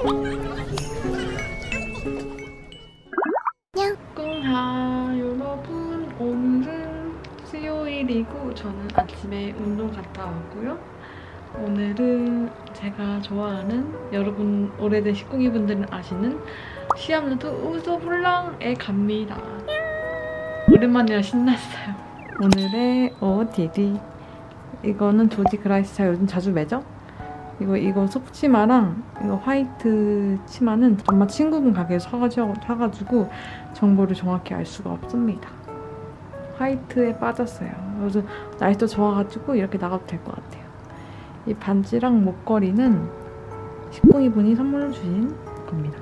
꿍하 여러분, 오늘은 수요일이고 저는 아침에 운동 갔다 왔고요. 오늘은 제가 좋아하는, 여러분 오래된 식구이분들은 아시는 시암루트 우소블랑에 갑니다. 오랜만이라 신났어요. 오늘의 OOTD, 이거는 조지 그라이스 제가 요즘 자주 매죠? 이거 속치마랑 이거 화이트 치마는 엄마 친구분 가게에서 사가지고 정보를 정확히 알 수가 없습니다. 화이트에 빠졌어요. 그래서 날씨도 좋아가지고 이렇게 나가도 될 것 같아요. 이 반지랑 목걸이는 식구이분이 선물로 주신 겁니다.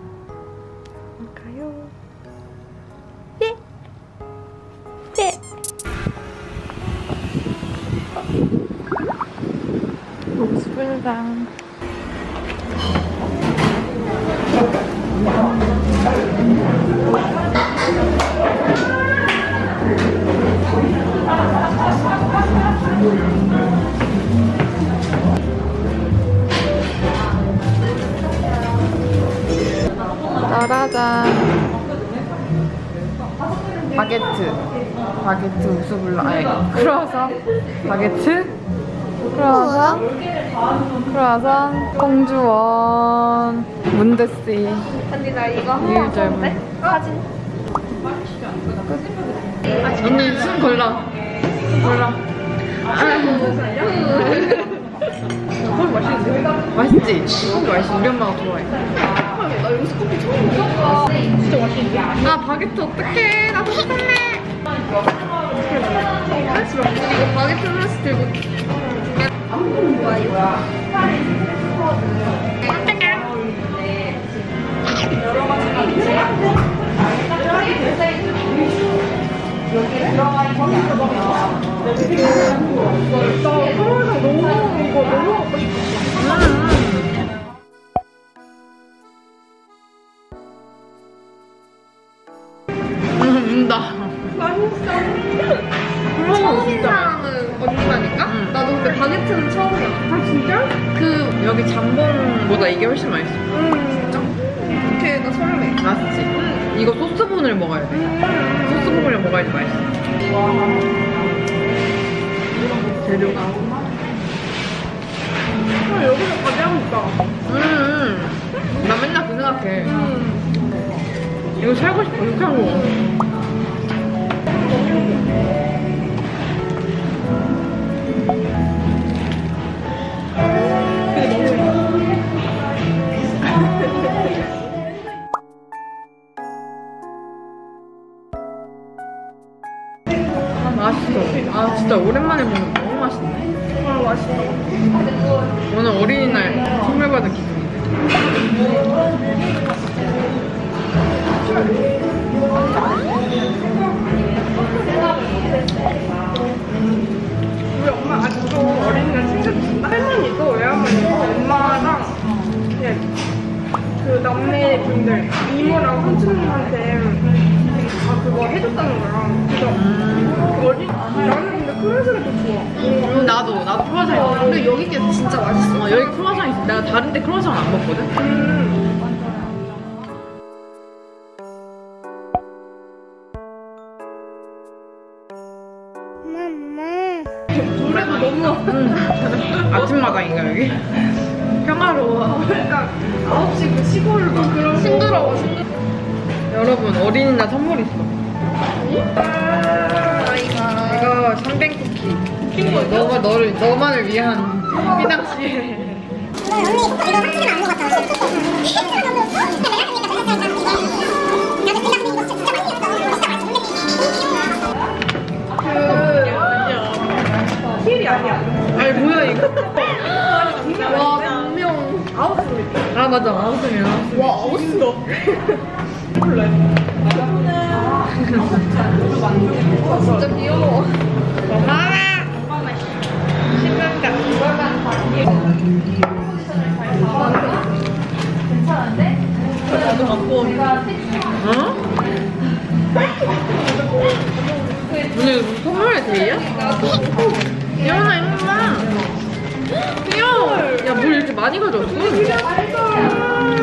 볼까요? 네! 네! 목수불당. 짜라잔. 바게트 우수블랑, 아니 크루아상, 바게트, 크루아상, 공주원, 문드씨. 언니 나 이거 하나 사는데? 사진. 언니 숨 골라. 커피 맛있는데? 맛있지? 커피 맛있어. 우리 엄마가 좋아해. 나 여기서 커피 처음 먹어. 진짜 맛있는데? 아, 바게트 어떡해. 나도 살래. 이거 바게트 하나씩 들고. 뭐야 이거? 여러 가지 있지? 여기를 들어가 있는 게 아니야. 나 서울에서 너무 먹고 싶었어. 운다. 맛있어. 처음이랑은 언니가니까? 나도 근데 바게트는 처음이야. 아 진짜? 그 여기 잠봉보다 이게 훨씬 맛있어. 진짜? 어떡해, 나 설레. 맛있지? 이거 소스분을 먹어야 돼. 소스분을 먹어야지 맛있어. 재료가. 여기서 가장 있다. 나 맨날 그 생각해. 이거 살고 싶어. 이렇게 한 거. 맛있어. 아 진짜 오랜만에 먹는 거 너무 맛있네. 아 맛있어. 오늘 어린이날 선물 받은 기분이네. 우리 엄마 아직도 어린이날 챙겨주신다? 할머니도 외할머니도 엄마랑 그 남매 분들 이모랑 삼촌님한테 다 그거 해줬다는 거야. 그래서 나는 근데 크루아상이 더 좋아. 나도 크루아상. 근데 여기 게 진짜 맛있어. 여기 크루아상 있어. 내가 다른 데 크루아상 안 먹거든. 노래도 너무 아침마당인가 여기? 평화로워. 약간 9시 그 시골도 그런 싱그러워. 여러분 어린이날 선물 있어. 이거 이거 샴페인 쿠키. 너만을 위한 피낭시에. 언니 이거 한쪽은 안 먹었잖아. 힐이 아니야. 아니 뭐야 이거? 와 분명 아웃소리. 아 맞아 아웃이야. 와 아웃소. 몰래. 진짜 귀여워. 고마워. 신난다. 괜찮은데? 나도 갖고. 어? 오늘 무슨 선물의 데이야? 예원아 이모마. 귀여워. 야 뭘 이렇게 많이 가져왔어?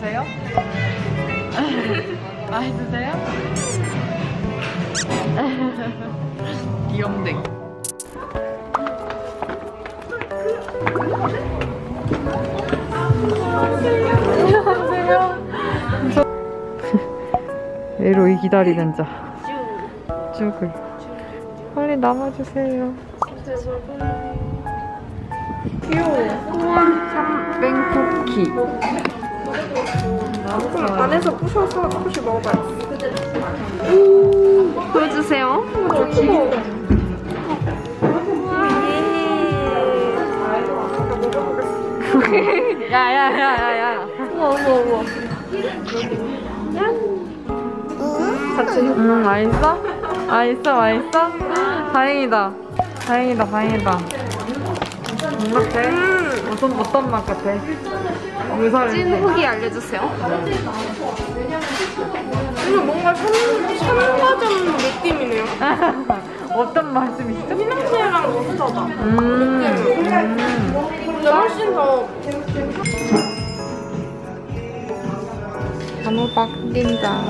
드세요? 많이 드세요? 귀염댕. 안녕하세요. 에로이 기다리는 자. 죽을. 빨리 남아주세요. 귀여워. 뺑쿠키. 그럼 안에서 부셔서 조금씩 먹어봐요. 보여주세요. 야야야야야. 우와. 맛있어? 맛있어? 다행이다. 같아? 어떤 맛 같아? 찐 후기 알려주세요. 이거 뭔가 삼과점 느낌이네요. 어떤 말씀이시죠? 피낭시에랑 비슷하다. 근데 훨씬 더 단호박 낀다.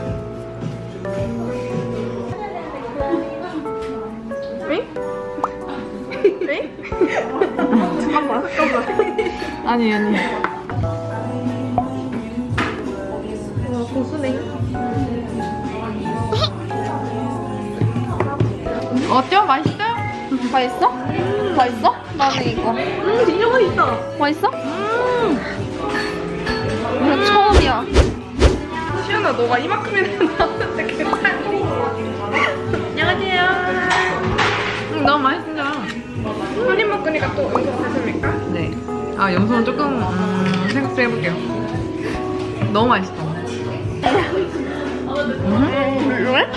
응? 잠깐만. 아니. 고수네. 어때요? 맛있어요? 맛있어? 나는 이거. 진짜 맛있다. 맛있어? 이거 처음이야. 시연아, 너가 이만큼이나 나왔는데 괜찮아? 안녕하세요. 너무 맛있어요. 한 입 먹으니까 또 응급하십니까? 네. 염소는 조금 생각해볼게요. 너무 맛있어. 왜?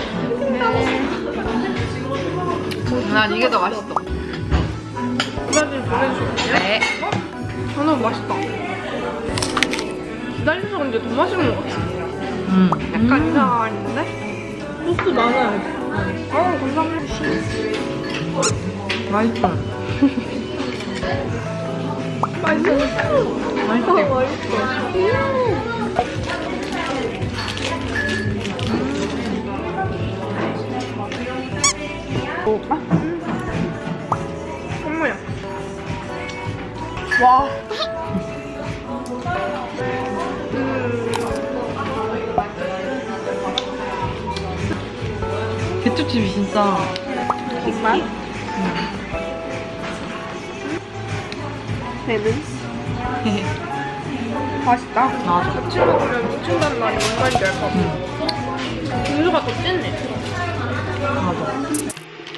난 이게 더 맛있어. 사진 보내주실게요. 네. 너무 맛있다. 기다려서 그런지 더 맛있는 것 같아. 약간 이상한데? 소스 많아요. 감사합니다. 맛있어. 맛있지? 오빠? 선물이야. 와. 개초칩이 진짜. 정말? 배는? 맛있다. 맞아. 같이 먹으면 뭉친다는 말이 뭔 말인지 알 것 같아. 분수가 더 찐네. 맞아.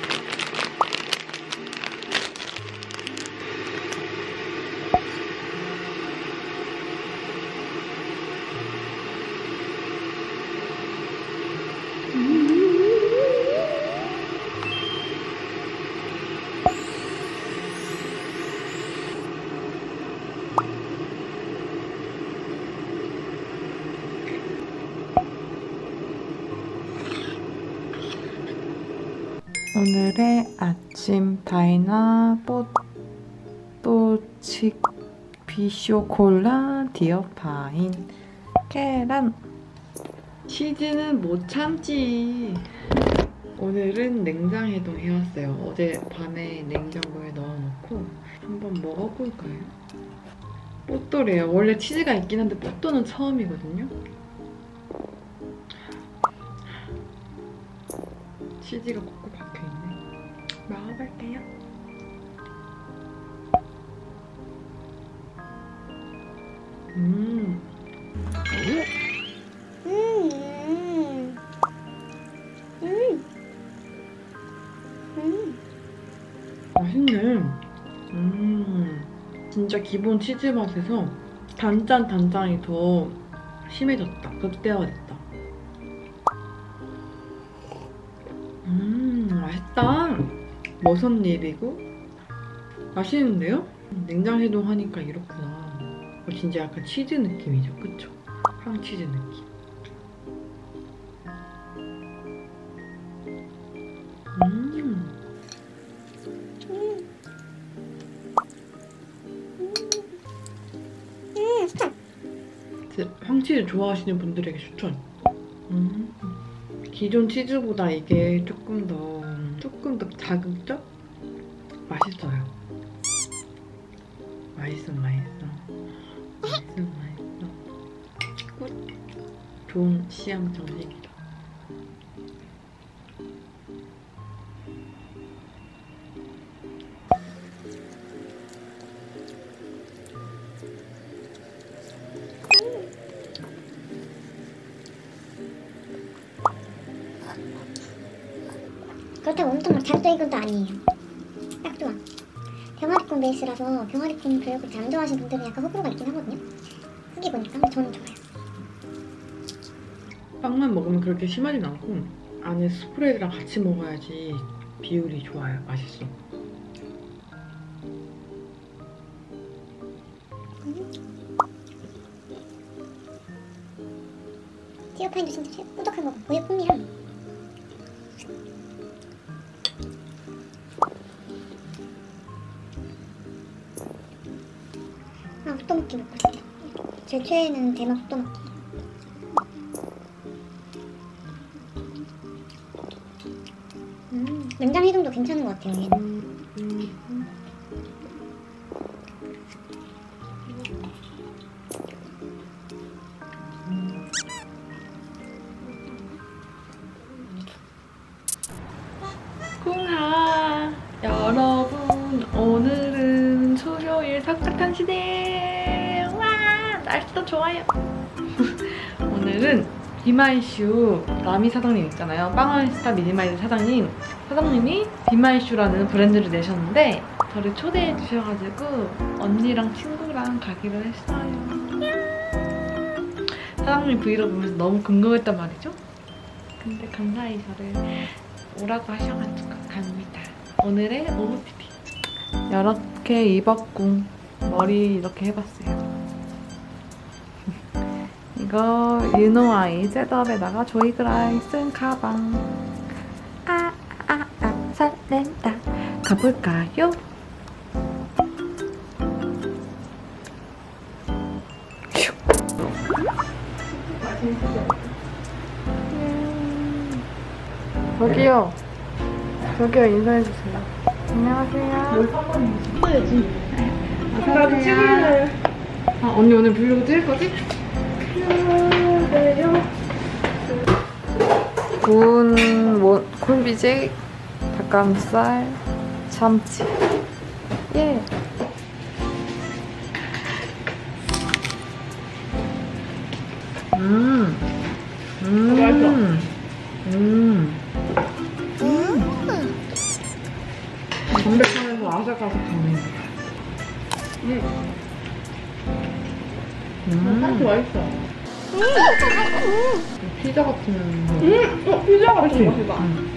오늘의 아침 다이나 뽀또치 비쇼콜라 디어파인 계란. 치즈는 못 참지. 오늘은 냉장해동 해왔어요. 어제 밤에 냉장고에 넣어놓고 한번 먹어볼까요? 뽀또래요. 원래 치즈가 있긴 한데 뽀또는 처음이거든요. 치즈가 콕콕 박혀있네. 먹어볼게요. 맛있네. 진짜 기본 치즈 맛에서 단짠이 더 심해졌다. 극대화됐다. 맛있다. 머선 일이고 맛있는데요? 냉장해동하니까 이렇구나. 진짜 약간 치즈 느낌이죠, 그쵸? 황치즈 느낌. 빵치즈 좋아하시는 분들에게 추천. 기존 치즈보다 이게 조금 더 자극적? 맛있어요. 맛있어. 굿. 좋은 시향 정식이다. 그렇다고 엄청 막 자극적인 것도 아니에요. 딱 좋아. 병아리콘 베이스라서 병아리콘 별로 잘 안 좋아하시는 분들은 약간 호불호가 있긴 하거든요. 후기 보니까. 근데 저는 좋아요. 빵만 먹으면 그렇게 심하진 않고 안에 스프레드랑 같이 먹어야지 비율이 좋아요. 맛있어. 티어파인도 진짜 꾸덕한 거 고유 풍미랑 속도먹기 먹고 싶다. 제 최애는 대만 속도먹기. 냉장 해동도 괜찮은 것 같아요, 얘는. 쿵하 여러분, 오늘은 수요일 사과탕 시대. 와, 날씨도 좋아요. 오늘은 비마이슈 라미 사장님 있잖아요. 빵원스타 미니마이즈 사장님이 비마이슈라는 브랜드를 내셨는데 저를 초대해 주셔가지고 언니랑 친구랑 가기로 했어요. 사장님 브이로그 보면서 너무 궁금했단 말이죠. 근데 감사히 저를 오라고 하셔가지고 갑니다. 오늘의 OOTD. 이렇게 입었고 머리 이렇게 해봤어요. 이거 유노아이 셋업에다가 조이그라이 쓴 가방. 설렌다. 가볼까요? 저기요 인사해주세요. 안녕하세요. 나도 찍을래. 언니 오늘 브이로그 찍을 거지? 구운 콜비제, 닭가슴살, 참치. 예. 담백하면서 아삭아삭하네. 참치 맛있어. 피자 같은. 피자 같은 그치? 맛이다.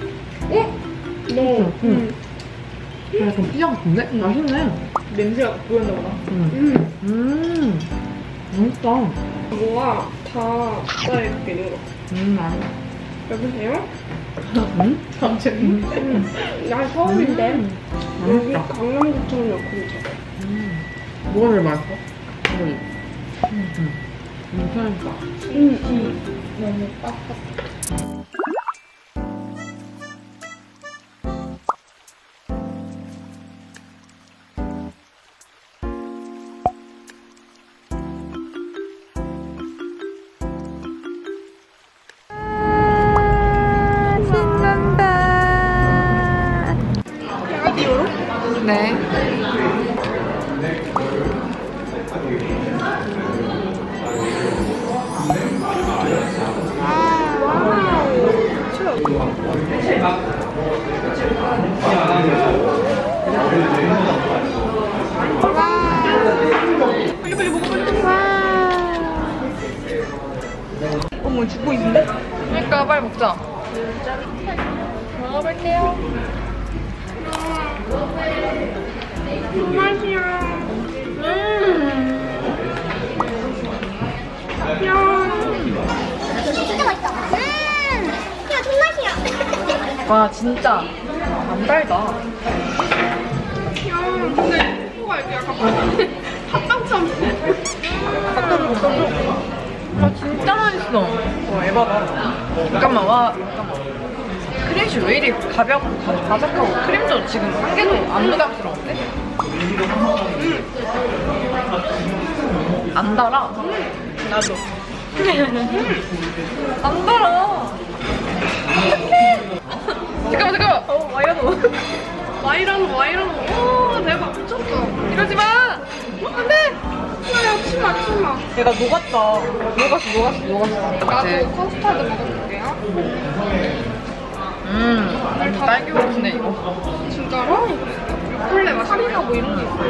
너. 약간 피자 같은데? 맛있네. 냄새가 보였나 보다. 맛있다. 뭐가 다 가까이 이렇게 있는 거. 맛있어. 여보세요? 갑자기? 나 서울인데 여기 맛있다. 강남구청역 근처. 뭐가 제일 맛있어? 괜찮다. 너무 빡빡. 네. 어머 죽고 있는데? 그러니까 빨리 먹자. 먹어볼게요. 맛이야. 진짜 맛있어. 야, 존맛이야. 와 진짜 안 달다. 야, 근데 코가 이렇게 약간 팥빵처럼. 아 진짜 맛있어. 에바다. 잠깐만 잠깐만. 크림치 왜 이리 가볍고 바삭하고 크림도 지금 한 개도 안 부담스러운데? 안 달아. 나도. 안 달아. 어떡해. 잠깐만. 와이라노. 오, 대박. 미쳤어. 이러지 마. 안 돼. 야, 치마. 얘가 녹았다. 녹았어. 나도 커스터드 먹어볼게요. 딸기 같은데 이거. 진짜로? 요플레 맛이야. 뭐 이런 게 있어.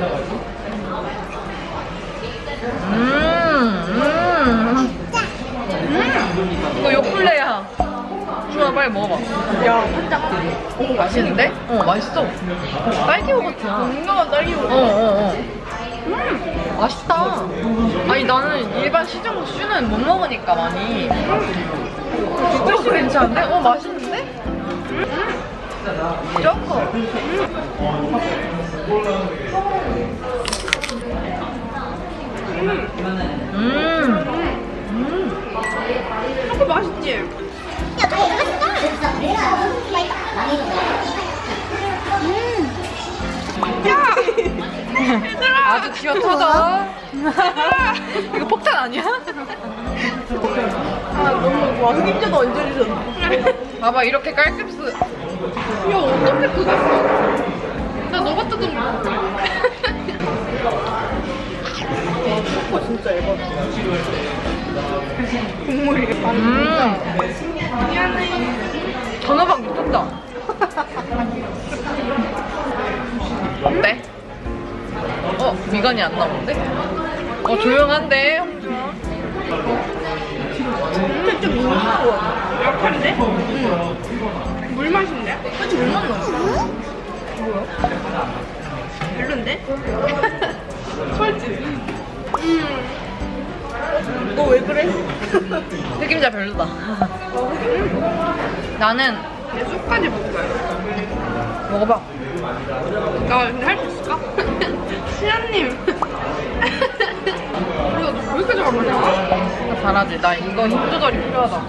이거 요플레야. 주아 빨리 먹어봐. 야, 한장. 오, 맛있는데? 맛있어. 딸기 요거트야. 건강한 딸기 요거트. 맛있다. 아니 나는 일반 시중 슈는 못 먹으니까 많이. 이거 괜찮은데? 맛있는데? 쪼커. 초코 맛있지? 야, 저거 맛있다. 아주 튀어 터져. 이거 폭탄 아니야? 너무 와, 흑임자도 완전 잊었네. 봐봐 이렇게 깔끔스. 야, 어떻게 그거 써? 나 너가 뜯은 거. 초코 진짜 예뻐. 국물이 미안해. 전화방 미쳤다. 어때? 미간이 안 나오는데? 조용한데? 근데 좀 무서워. 약한데? 응. 물 맛인데? 그치, 물 맛 나. 뭐야? 별론데? 솔직히. 너 왜 그래? 흑임자 별로다. 나는 내 쑥까지 먹어봐요. 먹어봐. 나 근데 할 수 있을까? 시아님. 우리가 너 왜 이렇게 잘하냐? 나 잘하지. 나 이거 힘 조절이 필요하다.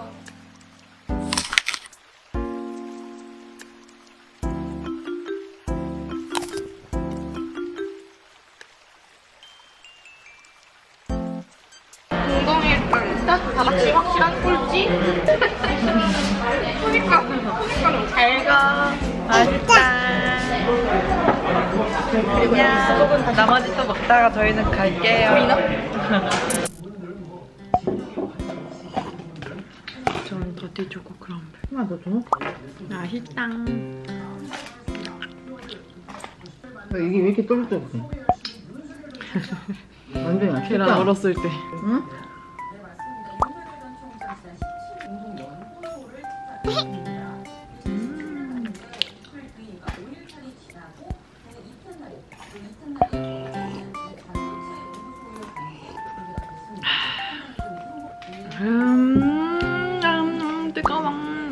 건강에 다 같이 확실한 꼴찌? 소니까는 잘 가. 맛있다. 안녕. 나머지 또 먹다가 저희는 갈게요. 저는 더티 초코 크럼블. 하나 더 줘? 맛있다. 이게 왜 이렇게 쫄깃쫄깃해? 완전히 계란 얼었을 때. 응? 뜨거워.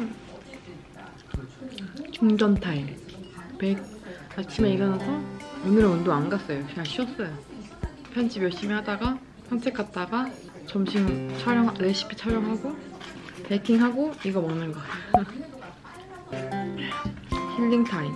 충전 타임. 아침에 일어나서 오늘은 운동 안 갔어요. 그냥 쉬었어요. 편집 열심히 하다가 산책 갔다가 점심 레시피 촬영하고 베이킹하고 이거 먹는 거. 힐링 타임.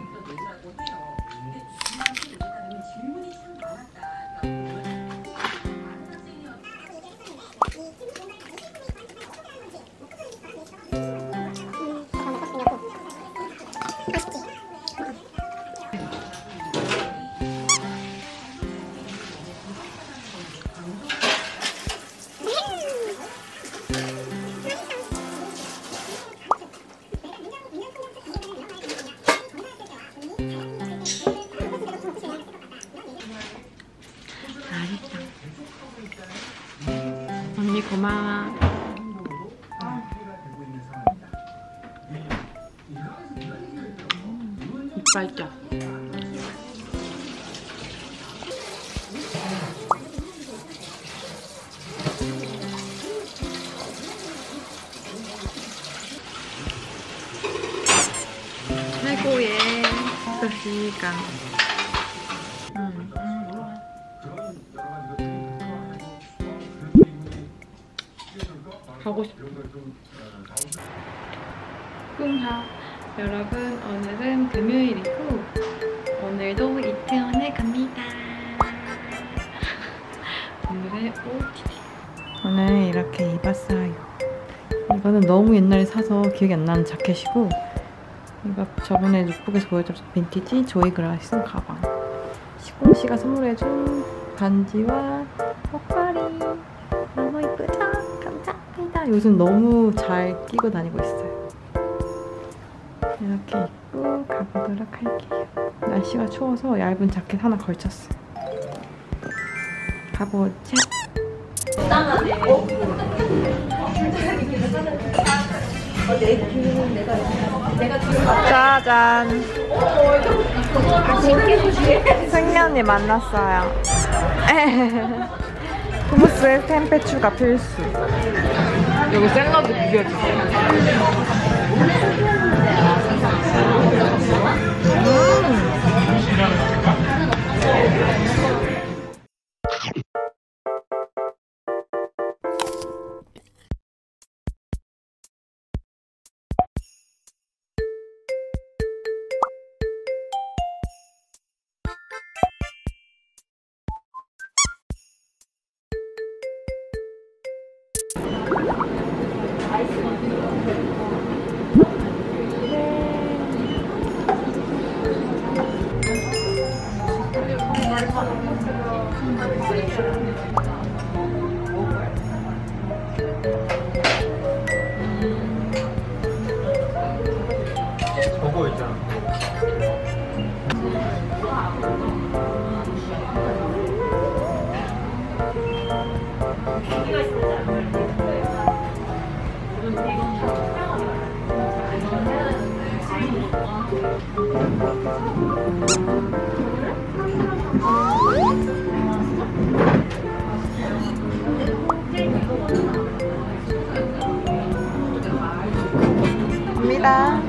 맛있다. 언니 고마워. 이빨 짜. 최고의 시간. 가고 싶어. 꿍하. 여러분, 오늘은 금요일이고 오늘도 이태원에 갑니다. 오늘의 OOTD. 오늘 이렇게 입었어요. 이거는 너무 옛날에 사서 기억이 안 나는 자켓이고, 이거 저번에 룩북에서 보여줬던 빈티지 조이 그라슨 가방. 시공씨가 선물해준 반지와 목걸이. 너무 이쁘죠? 감사합니다. 요즘 너무 잘 끼고 다니고 있어요. 이렇게 입고 가보도록 할게요. 날씨가 추워서 얇은 자켓 하나 걸쳤어요. 가보자. 짜잔. 승리 언니 만났어요. 후무스에 템페 추가 필수. 여기 샐러드 비벼주세요. 저거 있잖아. 갑니다.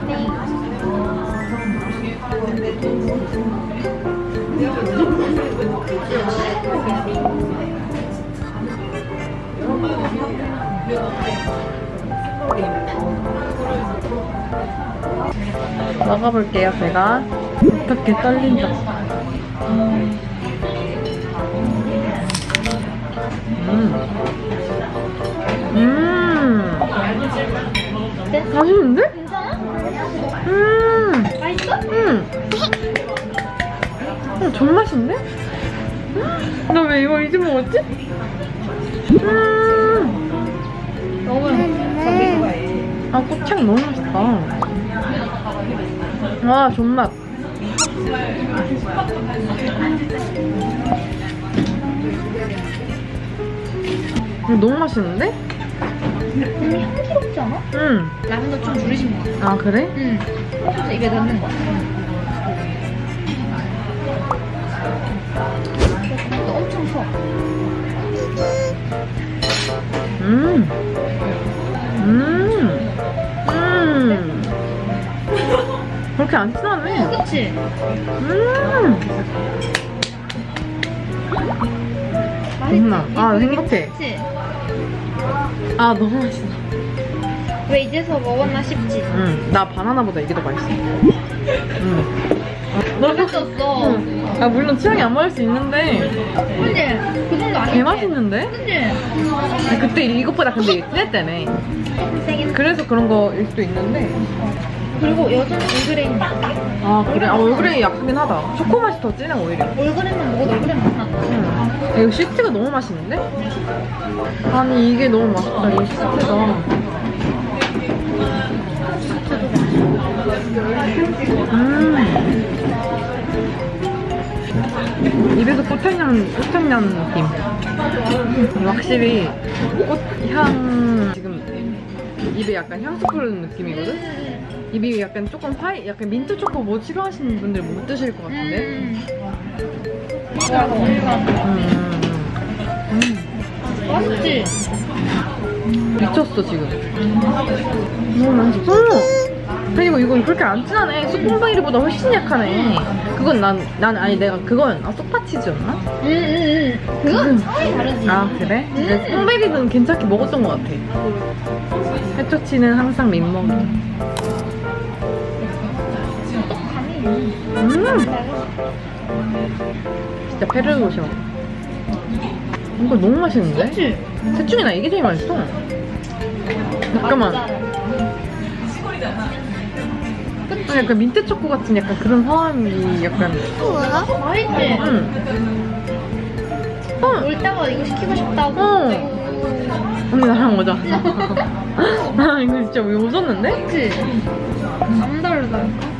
먹어볼게요. 제가 어떻게 떨린다. 맛있는데? 맛있어? 전 맛있는데? 나 왜 이거 이제 먹었지? 너무 아, 꽃향 너무 맛있다. 와, 존맛. 너무 맛있는데? 언니 향기롭지 않아? 응. 라면도 좀 줄이신 거 같아. 아, 그래? 응. 그래서 입에 넣는 거. 이것도 엄청 커. 그렇게 안 진하네. 그치? 맛있나? 아, 행복해. 그치? 아, 너무 맛있어. 왜 이제서 먹었나 싶지? 나 바나나보다 이게 더 맛있어. 너무 맛있었어. 아, 물론 취향이 안 맞을 수 있는데 그치? 그 정도 아니지? 개 맛있는데? 그치? 그때 이것보다 근데 진했다며. 그래서 그런 거일 수도 있는데. 그리고 여전히 올그레인 약해. 아, 그래? 아, 얼그레이 약하긴 하다. 초코 맛이 더 진해, 오히려. 올그레인만 먹어도 올그레인 맛 나. 이거 시트가 너무 맛있는데? 아니, 이게 너무 맛있다, 이 시트가. 입에서 꽃향난 느낌. 확실히 꽃향, 지금 입에 약간 향수 뿌리는 느낌이거든? 입이 약간 조금 약간 민트 초코 뭐 싫어하시는 분들 못 드실 것 같은데? 와, 맛있지? 미쳤어, 지금. 너무 맛있어. 그리고 이거 이건 그렇게 안 진하네. 수분바이르보다 훨씬 약하네. 그건 그건 소파치즈였나? 그건 차이 다르지. 아 그래? 근데 콩베리는 괜찮게 먹었던 것 같아. 페토치는 항상 민먹이. 진짜 페르노 싫어. 이거 너무 맛있는데? 그치? 셋 중에 나 이게 제일 맛있어. 잠깐만. 약간 민트 초코 같은 약간 그런 허함이 약간. 맛있지? 응. 올 때마다 이거 시키고 싶다고. 언니 나랑 오자. 나 이거 진짜 왜 웃었는데? 그치? 안 다르다니까?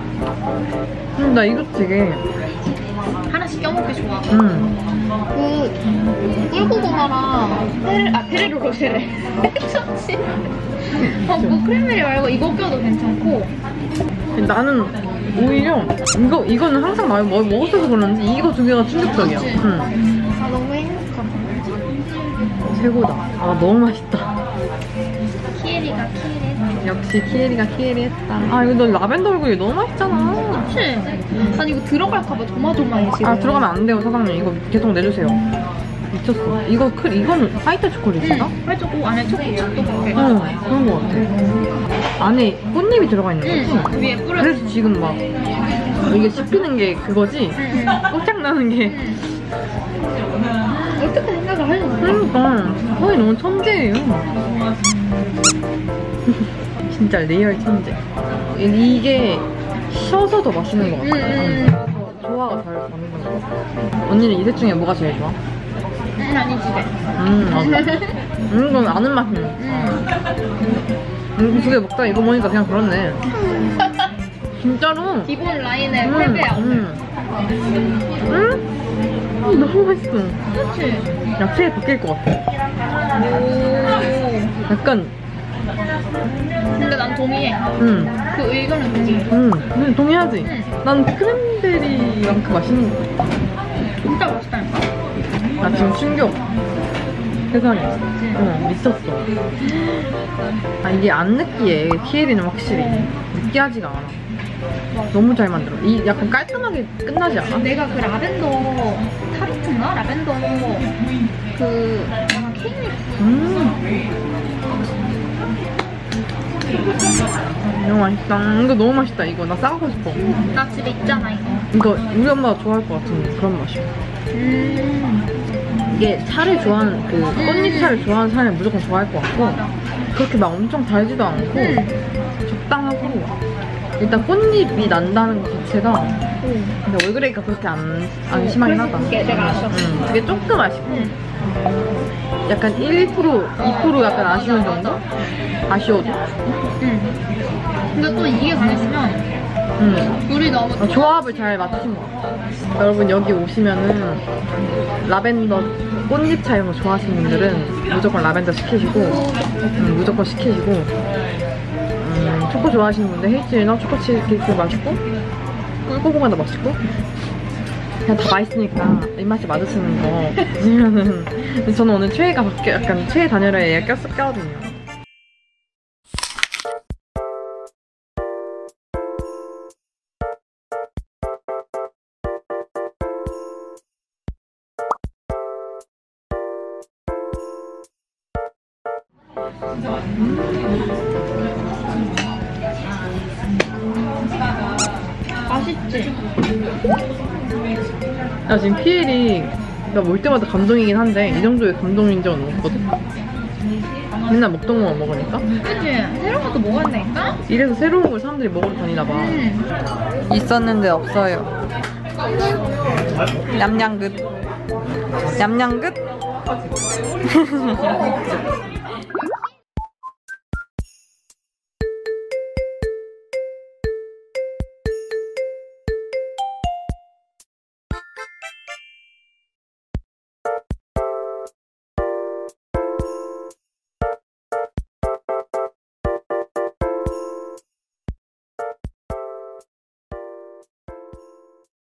나 이거 되게. 하나씩 껴먹기 좋아. 응. 그 꿀고구마랑 페레로 로쉐래. 좋지. 뭐 크랜베리 말고 이거 껴도 괜찮고. 나는 오히려 이거는 항상 많이 먹었어서 그런지 이거 두 개가 충격적이야. 그치? 응. 아 너무 행복하다. 최고다. 아 너무 맛있다. 키에리가 키에리. 역시 키에리가 키에리했다. 아 이거 너 라벤더 얼굴이 너무 맛있잖아. 그치? 난 이거 들어갈까봐 조마조마해 지금. 아 들어가면 안 돼요 사장님. 이거 계속 내주세요. 미쳤어. 이거는 화이트 초콜릿인가? 해주고 안에 초코칩도 먹게. 응 그런 거 같아. 안에 꽃잎이 들어가 있는 거지? 응 위에 뿌려. 그래서 지금 막 이게 씹히는 게 그거지? 꼼짝 나는 게. 어떻게 생각을 하는 거야? 그러니까 거의 너무 천재예요. 진짜 리얼 천재. 이게 쉬어서 더 맛있는 것 같아. 조화가 잘 맞는 것 같아. 언니는 이 셋 중에 뭐가 제일 좋아? 아니 집에. 맞아. 이건 아는 맛이네. 두 개 먹다가 이거 보니까 그냥 그렇네. 진짜로. 기본 라인에 8배야. 너무 맛있어. 그치? 야채에 벗길 것 같아. 오. 약간. 근데 난 동의해. 그 의견은 동의해. 근데 동의하지? 난 크랜베리만큼 맛있는 거 같아. 진짜 맛있다니까? 나 지금 충격. 세상에. 미쳤어. 아 이게 안 느끼해. 키에리는 확실히 느끼하지가 않아. 너무 잘 만들어. 약간 깔끔하게 끝나지 않아? 내가 그 라벤더 타르트인가? 라벤더 그 약간 케이크. 너무 맛있다. 이거 너무 맛있다. 이거 나 싸가고 싶어. 나 집에 있잖아 이거. 우리 엄마가 좋아할 것 같은 그런 맛이야. 이게 차를 좋아하는 꽃잎차를 좋아하는 사람은 무조건 좋아할 것 같고 그렇게 막 엄청 달지도 않고 적당하고 일단 꽃잎이 난다는 것 자체가 근데 얼그레이가 그렇게 안 심하긴 하다. 그게 내가 아쉬웠어. 그게 조금 아쉽고 약간 1%, 2% 약간 아쉬운 정도? 아쉬워도. 근데 또 이게 강했으면 둘이 너무 조합을 잘 맞춘 것 같아. 여러분 여기 오시면은 라벤더 꽃잎차 이런 거 좋아하시는 분들은 무조건 라벤더 시키시고 무조건 시키시고 초코 좋아하시는 분들 헤이즐넛 초코 치즈케이크 맛있고 꿀고구마도 맛있고 그냥 다 맛있으니까 입맛에 맞으시는 거 드시면은 저는 오늘 최애가 약간 최애 단열에 꼈거든요. 맛있지? 나 지금 피엘이 나 올 때마다 감동이긴 한데 이 정도의 감동인 적은 없거든? 맨날 먹던 것만 먹으니까? 그치? 새로운 것도 먹었다니까? 이래서 새로운 걸 사람들이 먹으러 다니나 봐. 있었는데 없어요. 냠냠긋. 냠냠긋.